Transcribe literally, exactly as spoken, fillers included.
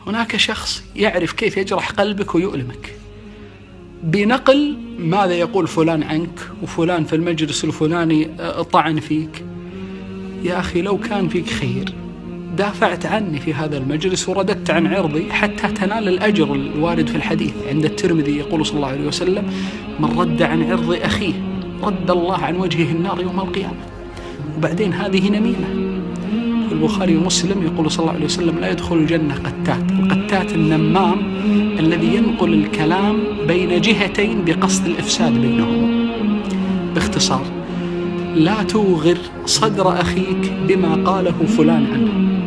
هناك شخص يعرف كيف يجرح قلبك ويؤلمك بنقل ماذا يقول فلان عنك، وفلان في المجلس الفلاني طعن فيك. يا أخي لو كان فيك خير دافعت عني في هذا المجلس ورددت عن عرضي حتى تنال الأجر الوارد في الحديث عند الترمذي، يقول صلى الله عليه وسلم: من رد عن عرض أخيه رد الله عن وجهه النار يوم القيامة. وبعدين هذه نميمة. في البخاري ومسلم يقول صلى الله عليه وسلم: لا يدخل الجنة قتات. القتات النمام الذي ينقل الكلام بين جهتين بقصد الإفساد بينهما. باختصار، لا توغر صدر أخيك بما قاله فلان عنه.